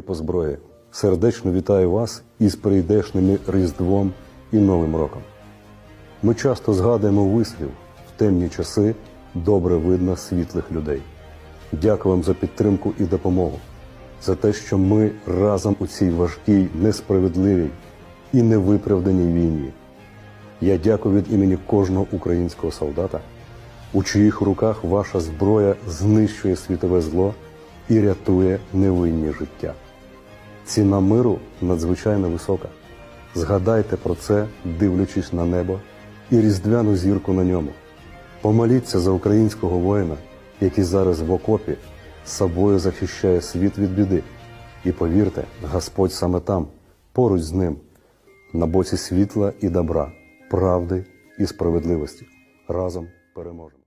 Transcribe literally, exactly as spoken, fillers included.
по зброї, сердечно вітаю вас із прийдешними Різдвом і Новим роком. Ми часто згадуємо вислів «в темні часи добре видно світлих людей». Дякую вам за підтримку і допомогу, за те, що ми разом у цій важкій, несправедливій і невиправданій війні. Я дякую від імені кожного українського солдата, у чиїх руках ваша зброя знищує світове зло і рятує невинні життя. Ціна миру надзвичайно висока. Згадайте про це, дивлячись на небо і різдвяну зірку на ньому. Помоліться за українського воїна, який зараз в окопі собою захищає світ від біди. І повірте, Господь саме там, поруч з ним, на боці світла і добра, правди і справедливості. Разом переможемо.